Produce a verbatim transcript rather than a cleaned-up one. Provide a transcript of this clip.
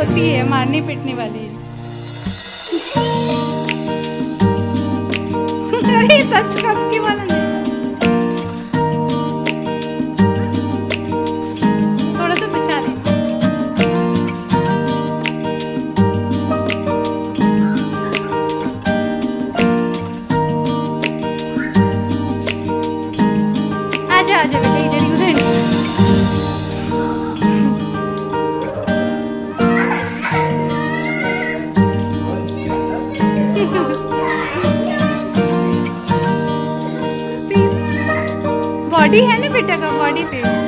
डरती है, मारने पीटने वाली है। अरे सच कसकी वाला नहीं। थोड़ा सा बचा ले। आजा आजा बेटा, इधर ही उधर नहीं। बॉडी है ना बेटा का, बॉडी पे